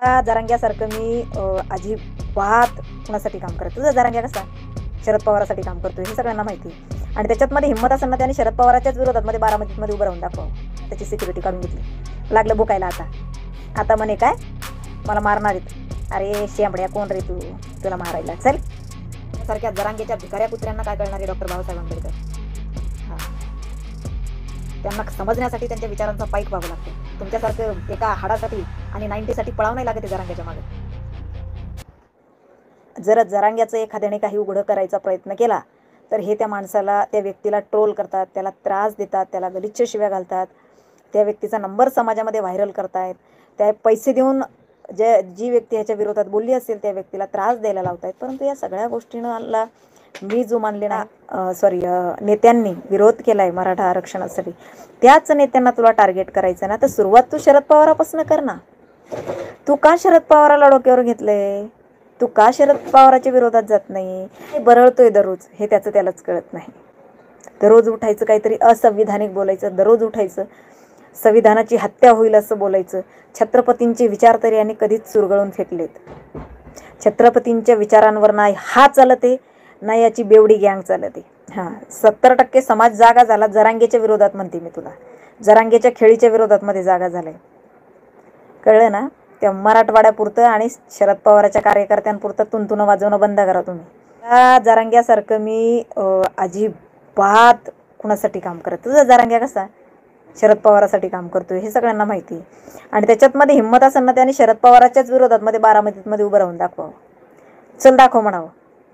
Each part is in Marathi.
जरांग्यासारखं मी अजिबात कुणासाठी काम करत. तुझा जरांग्या कसा शरद पवारासाठी काम करतोय हे सगळ्यांना माहिती. आणि त्याच्यात मध्ये हिंमत असेल ना त्याने शरद पवाराच्याच विरोधात मध्ये बारामतीमध्ये उभं राहून दाखव. त्याची सिक्युरिटी काढून घेतली. लागलं बुकायला आता म्हणे काय मला मारणार आहेत. अरे शेंबड्या कोण रे तू, तुला मारायला चल. सारख्या जरांगेच्या भिकाऱ्या कुत्र्यांना काय कळणार आहे डॉक्टर बाबासाहेब आंबेडकर. हां, त्यांना समजण्यासाठी त्यांच्या विचारांचा पाईक व्हावं लागतं. तुमच्यासारखं एका हाडासाठी आणि 90साठी पळाव नाही लागत जरांग्याच्या मागे. जर जरांग्याचं एखाद्याने काही उघडं करायचा प्रयत्न केला तर हे त्या माणसाला, त्या व्यक्तीला ट्रोल करतात, त्याला त्रास देतात, त्याला गलिच्छ शिव्या घालतात, त्या व्यक्तीचा नंबर समाजामध्ये व्हायरल करतायत, त्या पैसे देऊन जी व्यक्ती ह्याच्या विरोधात बोलली असेल त्या व्यक्तीला त्रास द्यायला लावतायत. परंतु या सगळ्या गोष्टींना मी जो मानले ना नेत्यांनी विरोध केलाय मराठा आरक्षणासाठी, त्याच नेत्यांना तुला टार्गेट करायचं ना तर सुरुवात तू शरद पवारापासून कर ना. तू का शरद पवाराला डोक्यावर घेतलंय? तू का शरद पवाराच्या विरोधात जात नाही? बरळतोय दररोज, हे त्यालाच कळत नाही. दररोज उठायचं काहीतरी असंविधानिक बोलायचं, दररोज उठायचं संविधानाची हत्या होईल असं बोलायचं. छत्रपतींचे विचार तरी यांनी कधीच चुरगळून फेकलेत. छत्रपतींच्या विचारांवर नाही हा चालते ना याची बेवडी गँग चालते. हां, 70% समाज जागा झाला जरांगेच्या विरोधात. म्हणते मी तुला, जरांगेच्या खेळीच्या विरोधात मध्ये जागा झालाय. कळलं ना? त्या मराठवाड्यापुरतं आणि शरद पवाराच्या कार्यकर्त्यांपुरतं तुंतुनं वाजवणं बंद करा तुम्ही. जरांग्यासारखं मी अजिबात कुणासाठी काम करत. तुझा जरांग्या कसा शरद पवारासाठी काम करतोय हे सगळ्यांना माहिती. आणि त्याच्यात मध्ये हिंमत असेल ना त्याने शरद पवाराच्याच विरोधात मध्ये बारामतीमध्ये उभं राहून दाखवावं. चल दाखव म्हणावं,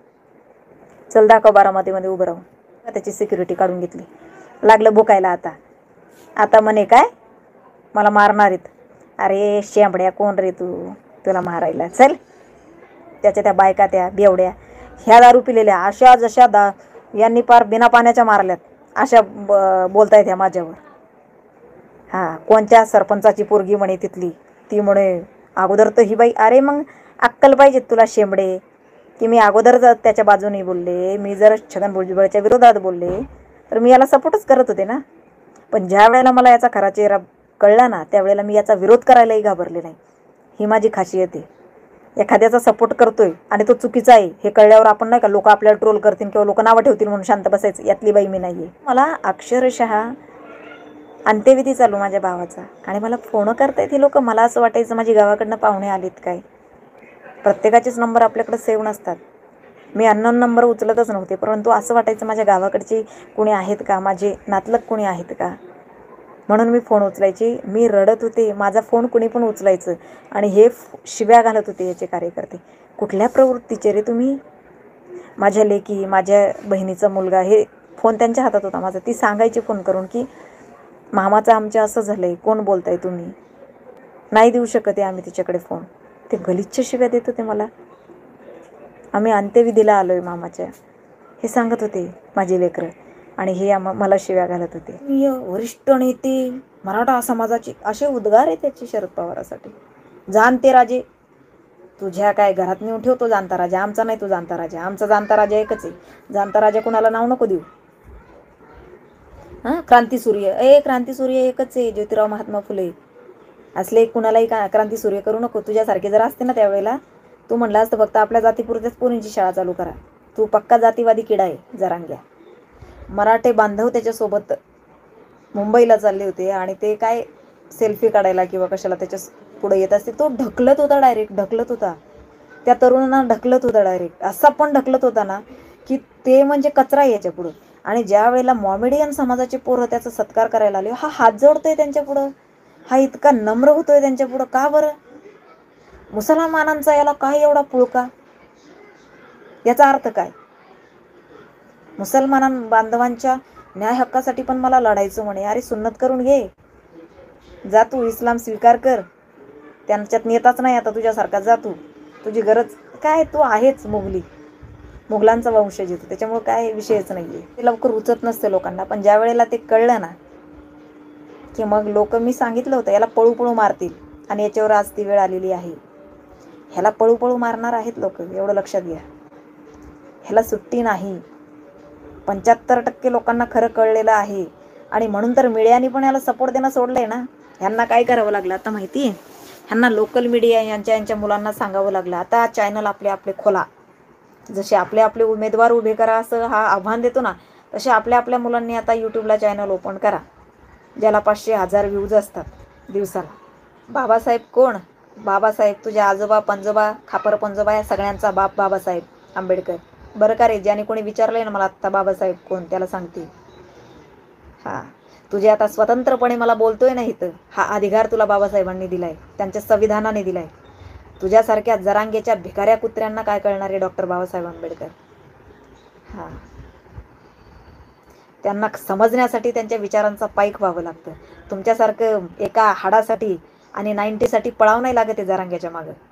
चल दाखव बारामतीमध्ये उभं राहून. त्याची सिक्युरिटी काढून घेतली. लागलं बुकायला आता म्हणे काय मला मारणार आहेत. अरे शेंबड्या कोण रे तू, तुला मारायला चल. त्याच्या त्या बायका त्या बेवड्या ह्या दारू पिलेल्या अशा जशा यांनी पार बिना पाण्याच्या मारल्यात अशा बोलतायत ह्या माझ्यावर. हां, कोणत्या सरपंचाची पोरगी म्हणे तिथली, ती म्हणे अगोदर तर ही बाई. अरे मग अक्कल पाहिजे तुला शेंबडे, की मी अगोदर जर त्याच्या बाजूने बोलले, मी जर छगन भुजबळच्या विरोधात बोलले तर मी याला सपोर्टच करत होते ना. पण ज्या वेळेला मला याचा खरा चेहरा कळला ना त्यावेळेला मी याचा विरोध करायलाही घाबरले नाही. ही माझी खासियत आहे. एखाद्याचा सपोर्ट करतोय आणि तो चुकीचा आहे हे कळल्यावर आपण नाही का लोक आपल्याला ट्रोल करतील किंवा लोक नावं ठेवतील म्हणून शांत बसायचं. यातली बाई मी नाही आहे. मला अक्षरशः अंत्यविधी चालू माझ्या भावाचा आणि मला फोन करतायत ही लोक. मला असं वाटायचं माझी गावाकडनं पाहुणे आलेत काय. प्रत्येकाचेच नंबर आपल्याकडे सेव्ह नसतात. मी अननोन नंबर उचलतच नव्हते, परंतु असं वाटायचं माझ्या गावाकडचे कोणी आहेत का, माझे नातलग कोणी आहेत का, म्हणून मी फोन उचलायची. मी रडत होते, माझा फोन कुणी पण उचलायचं आणि हे शिव्या घालत होते याचे कार्यकर्ते. कुठल्या प्रवृत्तीचे रे तुम्ही? माझ्या लेकी, माझ्या बहिणीचा मुलगा, हे फोन त्यांच्या हातात होता माझा. ती सांगायची फोन करून की मामाचं आमच्या असं झालं आहे, कोण बोलताय तुम्ही? नाही देऊ शकत आहे आम्ही तिच्याकडे फोन. ते गलिच्छ शिव्या देत होते मला. आम्ही अंत्यविधीला आलो आहे मामाच्या, हे सांगत होते माझे लेकरं. आणि हे मला शिव्या घालत होते. वरिष्ठ नेते मराठा समाजाचे असे उद्गार आहे त्याचे शरद पवारासाठी. जाणते राजे तुझ्या काय घरात नेऊन ठेवतो जाणता राजा. आमचा नाही तो जाणता राजा, आमचा जाणता राजा एकच आहे. जाणता राजा कुणाला नाव नको देऊ. हां, क्रांतीसूर्य क्रांतीसूर्य एकच आहे, ज्योतिराव महात्मा फुले. असले कुणालाही क्रांतीसूर्य करू नको. तुझ्यासारखे जर असते ना त्यावेळेला तू म्हणला असतं फक्त आपल्या जातीपुरत्याच पोरींची शाळा चालू करा. तू पक्का जातीवादी किडा आहे जरांग्या. मराठे बांधव त्याच्यासोबत मुंबईला चालले होते आणि ते काय सेल्फी काढायला किंवा कशाला त्याच्या पुढे येत असते. तो ढकलत होता, डायरेक्ट ढकलत होता. त्या तरुणांना ढकलत होता डायरेक्ट. असा पण ढकलत होता ना की ते म्हणजे कचरा याच्या पुढं. आणि ज्या वेळेला मॉमेडियन समाजाचे पोरं त्याचा सत्कार करायला आले, हा हात जोडतोय त्यांच्या पुढं, हा इतका नम्र होतोय त्यांच्या पुढं. का बरं? मुसलमानांचा याला काय एवढा पुळका? याचा अर्थ काय? बांधवांच्या न्याय हक्कासाठी पण मला लढायचं म्हणे. अरे सुन्नत करून घे, जा तू इस्लाम स्वीकार कर. त्यांच्यात नेताच नाही आता तुझ्यासारखा. जा तू, तुझी गरज काय, तू आहेच मुघलांचा वंशज येतो, त्याच्यामुळे काय विषयच नाही आहे. ते लवकर उचत नसते लोकांना. पण ज्या वेळेला ते कळलं ना की मग लोक, मी सांगितलं होतं याला पळू मारतील आणि याच्यावर आज ती वेळ आलेली आहे. ह्याला पळू मारणार आहेत लोक, एवढं लक्षात घ्या. ह्याला सुट्टी नाही. 75% लोकांना खरं कळलेलं आहे. आणि म्हणून तर मीडियाने पण याला सपोर्ट देणं सोडलंय ना. ह्यांना काय करावं लागलं आता माहिती आहे? ह्यांना लोकल मीडिया यांच्या मुलांना सांगावं लागलं, आता चॅनल आपले आपले खोला. जसे आपले आपले उमेदवार उभे करा असं हा आव्हान देतो ना, तसे आपल्या आपल्या मुलांनी आता यूट्यूबला चॅनल ओपन करा, ज्याला 500,000 व्ह्यूज असतात दिवसाला. बाबासाहेब कोण? बाबासाहेब तुझ्या आजोबा पंजोबा खापर पंजोबा या सगळ्यांचा बाप बाबासाहेब आंबेडकर. बरं का रे, ज्याने कोणी विचारलंय ना मला आत्ता बाबासाहेब कोण, त्याला सांगते. हां, तुझे आता स्वतंत्रपणे मला बोलतोय ना इथं, हा अधिकार तुला बाबासाहेबांनी दिलाय, त्यांच्या संविधानाने दिलाय. तुझ्यासारख्या जरांगेच्या भिकाऱ्या कुत्र्यांना काय कळणार आहे डॉक्टर बाबासाहेब आंबेडकर? हां, त्यांना समजण्यासाठी त्यांच्या विचारांचा पाईक व्हावं लागतं. तुमच्यासारखं एका हाडासाठी आणि 90साठी पळावं नाही लागत आहे जरांग्याच्या मागं.